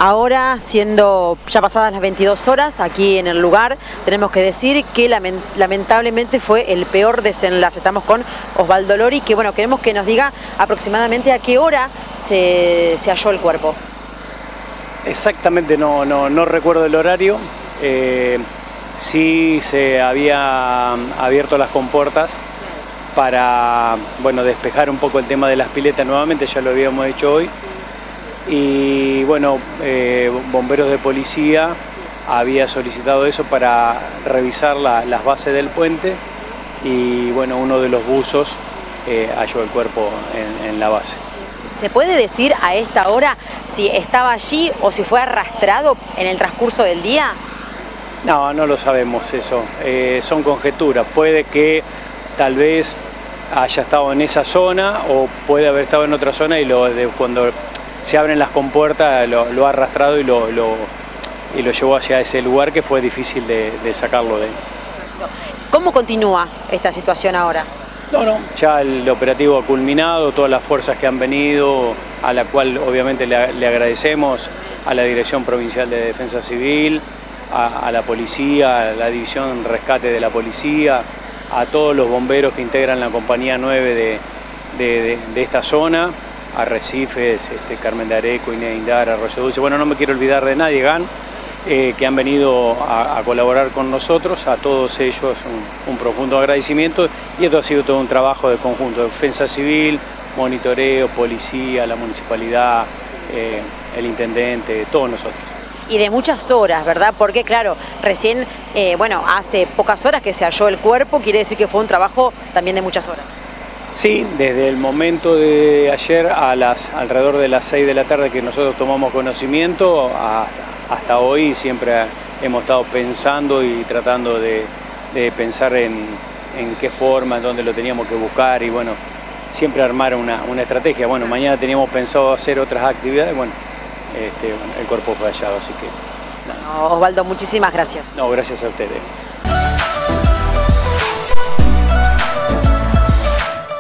Ahora, siendo ya pasadas las 22 horas, aquí en el lugar, tenemos que decir que lamentablemente fue el peor desenlace. Estamos con Osvaldo Lori, que bueno, queremos que nos diga aproximadamente a qué hora se halló el cuerpo. Exactamente, no recuerdo el horario. Sí se había abierto las compuertas para, bueno, despejar un poco el tema de las piletas nuevamente, ya lo habíamos hecho hoy. Y bueno, bomberos de policía había solicitado eso para revisar las bases del puente y bueno, uno de los buzos halló el cuerpo en la base. ¿Se puede decir a esta hora si estaba allí o si fue arrastrado en el transcurso del día? No lo sabemos eso, son conjeturas. Puede que tal vez haya estado en esa zona o puede haber estado en otra zona y cuando se abren las compuertas lo ha arrastrado y lo llevó hacia ese lugar que fue difícil de sacarlo de él. ¿Cómo continúa esta situación ahora? Ya el operativo ha culminado, todas las fuerzas que han venido, a la cual obviamente le agradecemos a la Dirección Provincial de Defensa Civil, a la policía, a la División Rescate de la Policía, a todos los bomberos que integran la Compañía 9 de esta zona, Arrecifes, Carmen de Areco, Inés de Indara, Arroyo Dulce. Bueno, no me quiero olvidar de nadie, GAN, que han venido a colaborar con nosotros, a todos ellos un profundo agradecimiento, y esto ha sido todo un trabajo de conjunto, de defensa civil, monitoreo, policía, la municipalidad, el intendente, todos nosotros. Y de muchas horas, ¿verdad? Porque claro, recién, bueno, hace pocas horas que se halló el cuerpo, quiere decir que fue un trabajo también de muchas horas. Sí, desde el momento de ayer alrededor de las 6 de la tarde que nosotros tomamos conocimiento, hasta hoy siempre hemos estado pensando y tratando de pensar en qué forma, en dónde lo teníamos que buscar y bueno, siempre armar una estrategia. Bueno, mañana teníamos pensado hacer otras actividades, bueno, el cuerpo fue hallado, así que... Osvaldo, muchísimas gracias. No, gracias a ustedes.